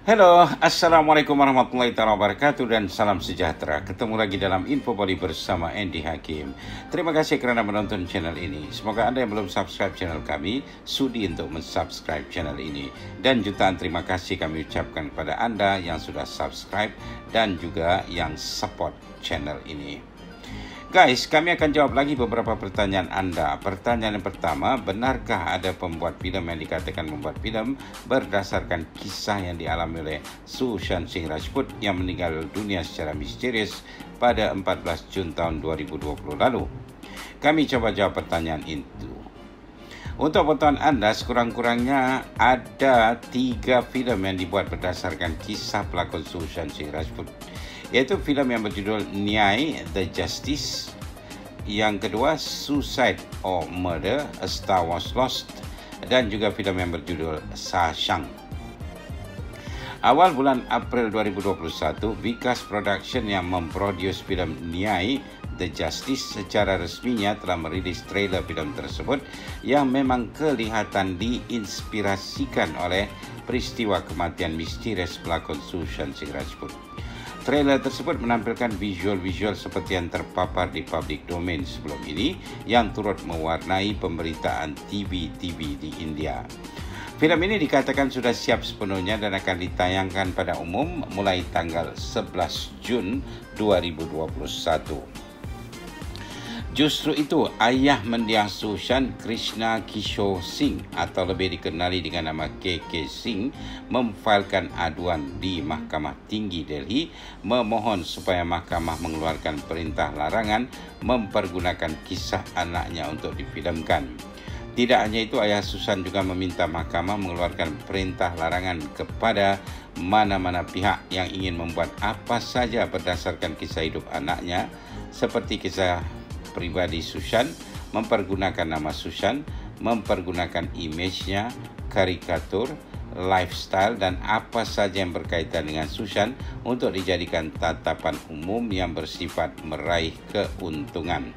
Halo, Assalamualaikum warahmatullahi wabarakatuh dan salam sejahtera. Ketemu lagi dalam Info Bali bersama Andy Hakim. Terima kasih kerana menonton channel ini. Semoga Anda yang belum subscribe channel kami, sudi untuk mensubscribe channel ini. Dan jutaan terima kasih kami ucapkan kepada Anda yang sudah subscribe dan juga yang support channel ini. Guys, kami akan jawab lagi beberapa pertanyaan Anda. Pertanyaan yang pertama, benarkah ada pembuat filem yang dikatakan membuat filem berdasarkan kisah yang dialami oleh Sushant Singh Rajput yang meninggal dunia secara misterius pada 14 Jun tahun 2020 lalu? Kami coba jawab pertanyaan itu. Untuk pengetahuan Anda, sekurang-kurangnya ada 3 filem yang dibuat berdasarkan kisah pelakon Sushant Singh Rajput, yaitu filem yang berjudul Nyai, The Justice, yang kedua Suicide or Murder, A Star Was Lost, dan juga filem yang berjudul Shashank. Awal bulan April 2021, Vikas Production yang memproduce filem Nyai, The Justice secara resminya telah merilis trailer filem tersebut yang memang kelihatan diinspirasikan oleh peristiwa kematian misterius pelakon Sushant Singh Rajput. Trailer tersebut menampilkan visual-visual seperti yang terpapar di public domain sebelum ini yang turut mewarnai pemberitaan TV di India. Filem ini dikatakan sudah siap sepenuhnya dan akan ditayangkan pada umum mulai tanggal 11 Jun 2021. Justru itu, ayah mendiang Sushant, Krishna Kishore Singh atau lebih dikenali dengan nama KK Singh, memfailkan aduan di Mahkamah Tinggi Delhi memohon supaya mahkamah mengeluarkan perintah larangan mempergunakan kisah anaknya untuk difilmkan. Tidak hanya itu, ayah Sushant juga meminta mahkamah mengeluarkan perintah larangan kepada mana-mana pihak yang ingin membuat apa saja berdasarkan kisah hidup anaknya, seperti kisah pribadi Sushant, mempergunakan nama Sushant, mempergunakan image-nya, karikatur, lifestyle dan apa saja yang berkaitan dengan Sushant untuk dijadikan tatapan umum yang bersifat meraih keuntungan.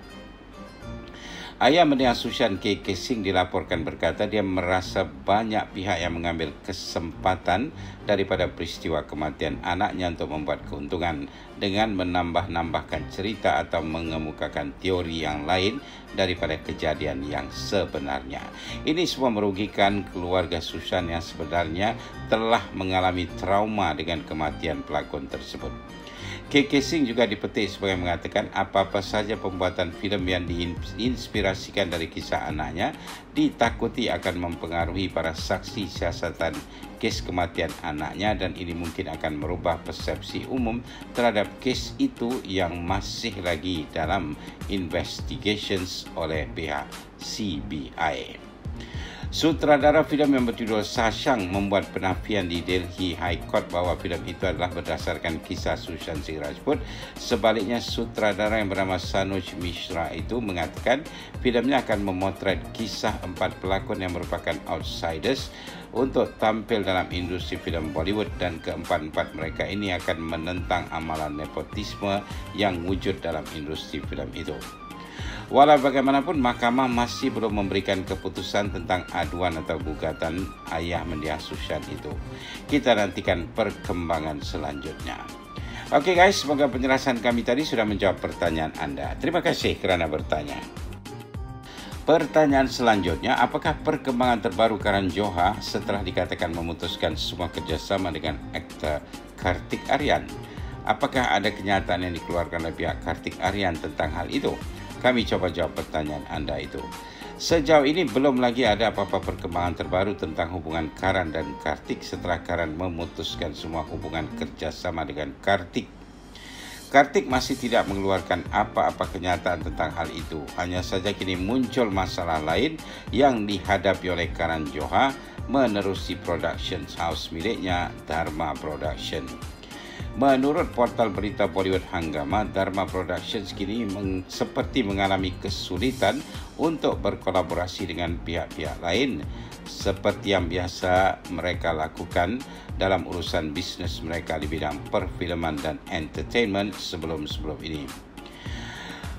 Ayah mendiang Sushant, KK Singh, dilaporkan berkata dia merasa banyak pihak yang mengambil kesempatan daripada peristiwa kematian anaknya untuk membuat keuntungan dengan menambah-nambahkan cerita atau mengemukakan teori yang lain daripada kejadian yang sebenarnya. Ini semua merugikan keluarga Sushant yang sebenarnya telah mengalami trauma dengan kematian pelakon tersebut. KK Singh juga dipetik sebagai mengatakan apa-apa saja pembuatan filem yang diinspirasikan dari kisah anaknya ditakuti akan mempengaruhi para saksi siasatan kes kematian anaknya dan ini mungkin akan merubah persepsi umum terhadap kes itu yang masih lagi dalam investigations oleh pihak CBI. Sutradara filem yang berjudul Shashank membuat penafian di Delhi High Court bahawa filem itu adalah berdasarkan kisah Sushant Singh Rajput. Sebaliknya, sutradara yang bernama Sanuj Mishra itu mengatakan filemnya akan memotret kisah 4 pelakon yang merupakan outsiders untuk tampil dalam industri filem Bollywood dan keempat-empat mereka ini akan menentang amalan nepotisme yang wujud dalam industri filem itu. Walau bagaimanapun, mahkamah masih belum memberikan keputusan tentang aduan atau gugatan ayah mendiang Sushant itu. Kita nantikan perkembangan selanjutnya. Oke guys, semoga penjelasan kami tadi sudah menjawab pertanyaan Anda. Terima kasih kerana bertanya. Pertanyaan selanjutnya, apakah perkembangan terbaru Karan Johar setelah dikatakan memutuskan semua kerjasama dengan aktor Kartik Aaryan? Apakah ada kenyataan yang dikeluarkan oleh pihak Kartik Aaryan tentang hal itu? Kami coba jawab pertanyaan Anda itu. Sejauh ini belum lagi ada apa-apa perkembangan terbaru tentang hubungan Karan dan Kartik setelah Karan memutuskan semua hubungan kerjasama dengan Kartik. Kartik masih tidak mengeluarkan apa-apa kenyataan tentang hal itu. Hanya saja kini muncul masalah lain yang dihadapi oleh Karan Johar menerusi production house miliknya, Dharma Production. Menurut portal berita Bollywood Hungama, Dharma Productions kini seperti mengalami kesulitan untuk berkolaborasi dengan pihak-pihak lain seperti yang biasa mereka lakukan dalam urusan bisnes mereka di bidang perfilman dan entertainment sebelum-sebelum ini.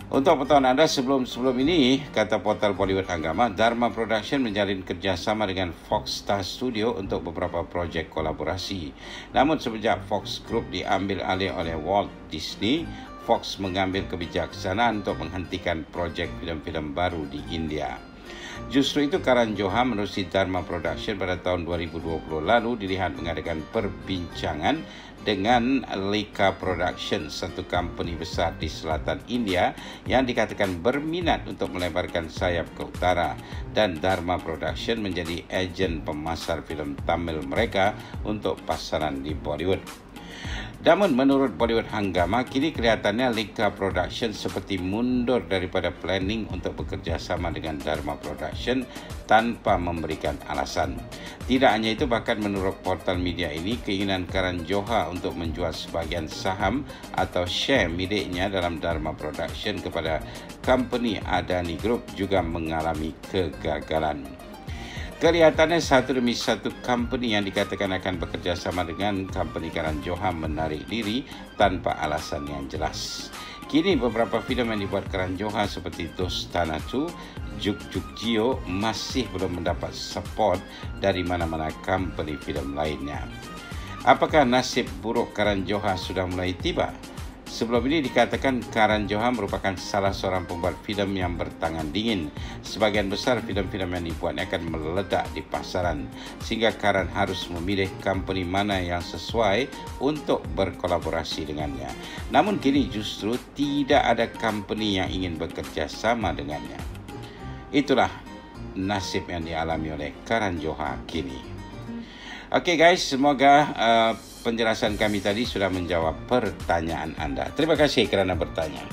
Untuk pengetahuan anda, sebelum ini, kata portal Bollywood Hungama, Dharma Production menjalin kerjasama dengan Fox Star Studio untuk beberapa projek kolaborasi. Namun sejak Fox Group diambil alih oleh Walt Disney, Fox mengambil kebijaksanaan untuk menghentikan projek filem-filem baru di India. Justru itu Karan Johar menerusi Dharma Production pada tahun 2020 lalu dilihat mengadakan perbincangan dengan Leica Production, satu company besar di selatan India yang dikatakan berminat untuk melebarkan sayap ke utara, dan Dharma Production menjadi ejen pemasar filem Tamil mereka untuk pasaran di Bollywood. Namun menurut Bollywood Hungama, kini kelihatannya Leica Production seperti mundur daripada planning untuk bekerja sama dengan Dharma Production tanpa memberikan alasan. Tidak hanya itu, bahkan menurut portal media ini, keinginan Karan Johar untuk menjual sebahagian saham atau share miliknya dalam Dharma Production kepada company Adani Group juga mengalami kegagalan. Kelihatannya satu demi satu company yang dikatakan akan bekerja sama dengan company Karan Johar menarik diri tanpa alasan yang jelas. Kini beberapa filem yang dibuat Karan Johar seperti Dostana 2, Jug Jug Jio masih belum mendapat support dari mana-mana company filem lainnya. Apakah nasib buruk Karan Johar sudah mulai tiba? Sebelum ini dikatakan Karan Johar merupakan salah seorang pembuat filem yang bertangan dingin. Sebagian besar filem-filem yang dibuatnya akan meledak di pasaran, sehingga Karan harus memilih company mana yang sesuai untuk berkolaborasi dengannya. Namun kini justru tidak ada company yang ingin bekerja sama dengannya. Itulah nasib yang dialami oleh Karan Johar kini. Okey guys, semoga penjelasan kami tadi sudah menjawab pertanyaan anda. Terima kasih kerana bertanya.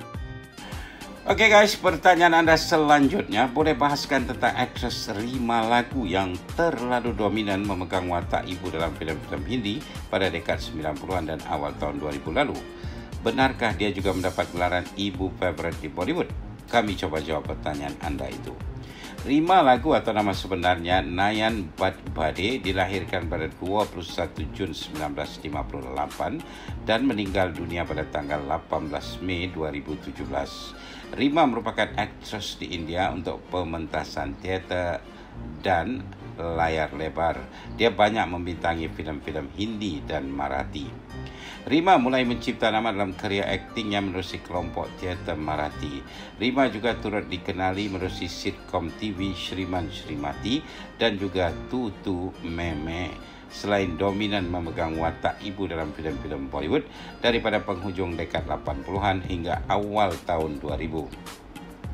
Okey guys, pertanyaan anda selanjutnya, boleh bahaskan tentang aktris Rima Lagu yang terlalu dominan memegang watak ibu dalam filem-filem Hindi pada dekad 90-an dan awal tahun 2000 lalu. Benarkah dia juga mendapat gelaran ibu favorit di Bollywood? Kami coba jawab pertanyaan anda itu. Rima Lagu atau nama sebenarnya Nayan Bade dilahirkan pada 21 Jun 1958 dan meninggal dunia pada tanggal 18 Mei 2017. Rima merupakan aktris di India untuk pementasan teater dan layar lebar. Dia banyak membintangi filem-filem Hindi dan Marathi. Rima mulai mencipta nama dalam karya aktingnya menerusi kelompok teater Marathi. Rima juga turut dikenali menerusi sitkom TV Shriman Shrimati dan juga Tutu Meme. Selain dominan memegang watak ibu dalam filem-filem Bollywood daripada penghujung dekad 80-an hingga awal tahun 2000.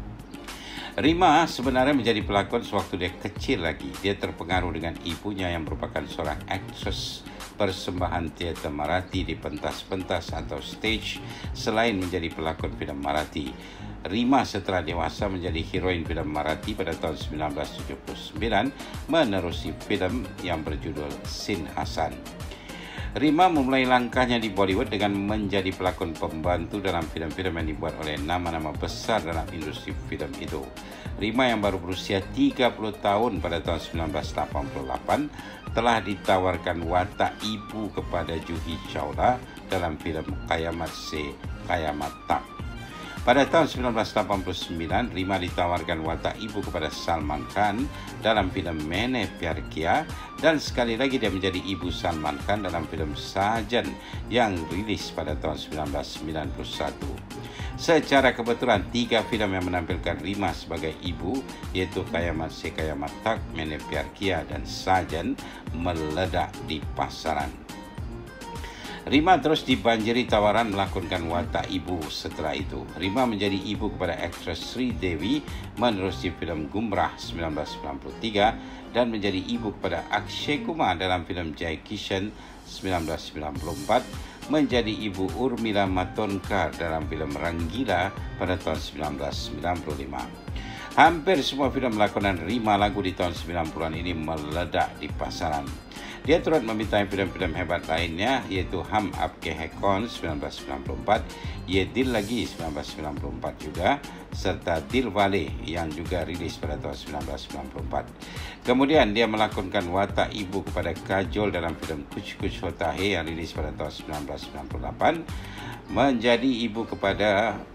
Rima sebenarnya menjadi pelakon sewaktu dia kecil lagi. Dia terpengaruh dengan ibunya yang merupakan seorang aktris persembahan teater Marathi di pentas-pentas atau stage selain menjadi pelakon filem Marathi. Rima setelah dewasa menjadi heroin filem Marathi pada tahun 1979 menerusi filem yang berjudul Sin Hasan. Rima memulai langkahnya di Bollywood dengan menjadi pelakon pembantu dalam filem-filem yang dibuat oleh nama-nama besar dalam industri filem itu. Rima yang baru berusia 30 tahun pada tahun 1988 telah ditawarkan watak ibu kepada Juhi Chawla dalam filem Qayamat Se Qayamat Tak. Pada tahun 1989, Rima ditawarkan watak ibu kepada Salman Khan dalam filem Maine Pyar Kiya dan sekali lagi dia menjadi ibu Salman Khan dalam filem Sajan yang rilis pada tahun 1991. Secara kebetulan, 3 filem yang menampilkan Rima sebagai ibu iaitu Qayamat Se Qayamat Tak, Maine Pyar Kiya dan Sajan meledak di pasaran. Rima terus dibanjiri tawaran melakonkan watak ibu setelah itu. Rima menjadi ibu kepada aktris Sri Devi menerusi filem Gumrah 1993 dan menjadi ibu kepada Akshay Kumar dalam filem Jai Kishan 1994, menjadi ibu Urmila Matondkar dalam filem Rangila pada tahun 1995. Hampir semua filem lakonan Rima Lagu di tahun 90-an ini meledak di pasaran. Dia turut membintangi filem-filem hebat lainnya iaitu Hum Aapke Hain Kaun 1994, Ye Dil Lagi 1994 juga, serta Dilwale yang juga rilis pada tahun 1994. Kemudian dia melakonkan watak ibu kepada Kajol dalam filem Kuch Kuch Hota Hai yang rilis pada tahun 1998, menjadi ibu kepada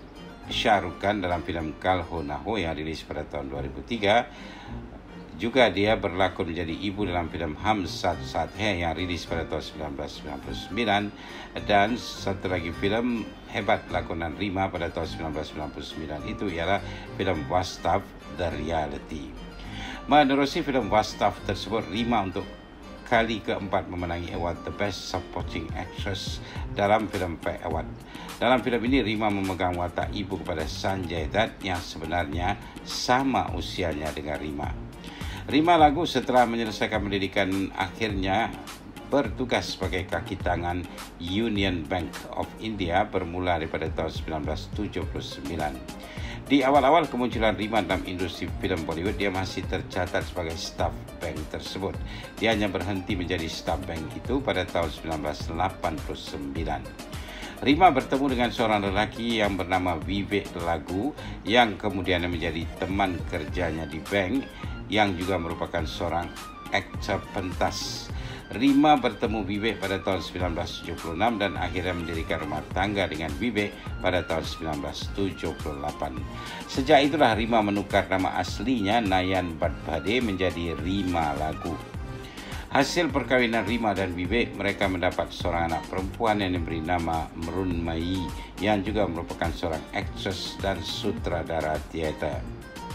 Shah Rukh Khan dalam filem Kal Ho Na Ho yang rilis pada tahun 2003. Juga dia berlakon menjadi ibu dalam filem Hum Saath Saath Hai yang rilis pada tahun 1999, dan satu lagi filem hebat lakonan Rima pada tahun 1999 itu ialah filem Vastav The Reality. Menerusi filem Vastav tersebut, Rima untuk kali keempat memenangi award The Best Supporting Actress dalam filem FAI Award. Dalam filem ini, Rima memegang watak ibu kepada Sanjay Dutt yang sebenarnya sama usianya dengan Rima. Rima Lagu setelah menyelesaikan pendidikan akhirnya bertugas sebagai kaki tangan Union Bank of India bermula daripada tahun 1979. Di awal-awal kemunculan Rima dalam industri filem Bollywood, dia masih tercatat sebagai staf bank tersebut. Dia hanya berhenti menjadi staf bank itu pada tahun 1989. Rima bertemu dengan seorang lelaki yang bernama Vivek Lagu yang kemudian menjadi teman kerjanya di bank, yang juga merupakan seorang aktor pentas. Rima bertemu Vivek pada tahun 1976 dan akhirnya mendirikan rumah tangga dengan Vivek pada tahun 1978. Sejak itulah Rima menukar nama aslinya Nayan Badbhade menjadi Rima Lagu. Hasil perkawinan Rima dan Vivek, mereka mendapat seorang anak perempuan yang diberi nama Mrunmayee yang juga merupakan seorang aktris dan sutradara teater.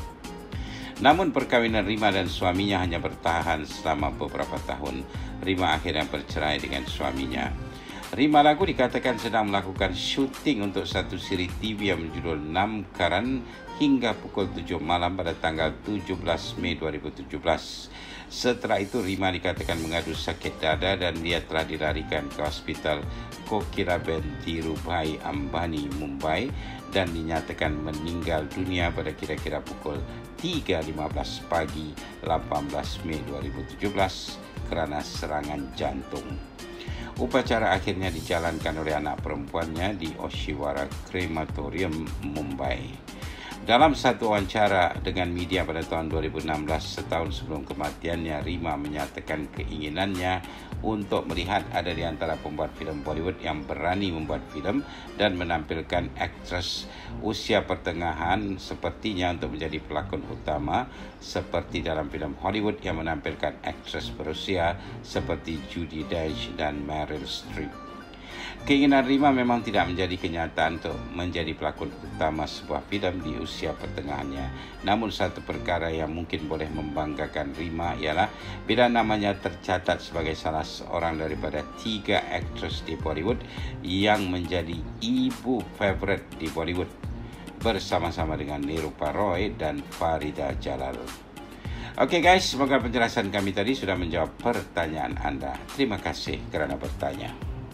Namun perkawinan Rima dan suaminya hanya bertahan selama beberapa tahun. Rima akhirnya bercerai dengan suaminya. Rima Lagu dikatakan sedang melakukan syuting untuk satu siri TV yang berjudul Namkaran hingga pukul 7 malam pada tanggal 17 Mei 2017. Setelah itu Rima dikatakan mengadu sakit dada dan dia telah dilarikan ke hospital Kokiraben Dhirubhai Ambani, Mumbai, dan dinyatakan meninggal dunia pada kira-kira pukul 3.15 pagi 18 Mei 2017 kerana serangan jantung. Upacara akhirnya dijalankan oleh anak perempuannya di Oshiwara Crematorium, Mumbai. Dalam satu wawancara dengan media pada tahun 2016, setahun sebelum kematiannya, Rima menyatakan keinginannya untuk melihat ada di antara pembuat filem Bollywood yang berani membuat filem dan menampilkan aktris usia pertengahan sepertinya untuk menjadi pelakon utama, seperti dalam filem Hollywood yang menampilkan aktris berusia seperti Judi Dench dan Meryl Streep. Keinginan Rima memang tidak menjadi kenyataan untuk menjadi pelakon utama sebuah filem di usia pertengahannya. Namun satu perkara yang mungkin boleh membanggakan Rima ialah bila namanya tercatat sebagai salah seorang daripada 3 aktris di Bollywood yang menjadi ibu favorit di Bollywood bersama-sama dengan Nirupa Roy dan Farida Jalal. Okey guys, semoga penjelasan kami tadi sudah menjawab pertanyaan anda. Terima kasih kerana bertanya.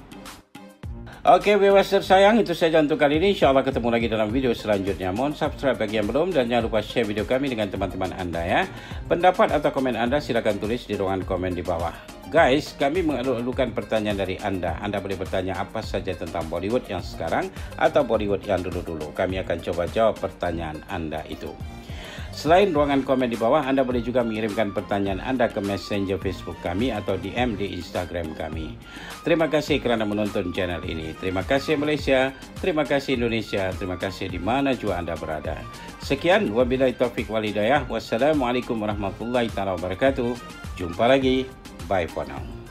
Okey, viewers tersayang, itu saja untuk kali ini. InsyaAllah ketemu lagi dalam video selanjutnya. Mohon subscribe bagi yang belum dan jangan lupa share video kami dengan teman-teman anda ya. Pendapat atau komen anda silakan tulis di ruangan komen di bawah. Guys, kami mengalu-alukan pertanyaan dari anda. Anda boleh bertanya apa saja tentang Bollywood yang sekarang atau Bollywood yang dulu-dulu. Kami akan coba jawab pertanyaan anda itu. Selain ruangan komen di bawah, anda boleh juga mengirimkan pertanyaan anda ke messenger Facebook kami atau DM di Instagram kami. Terima kasih kerana menonton channel ini. Terima kasih Malaysia, terima kasih Indonesia, terima kasih di mana jua anda berada. Sekian, wabillahi taufiq wal hidayah. Wassalamualaikum warahmatullahi wabarakatuh. Jumpa lagi. Bye for now.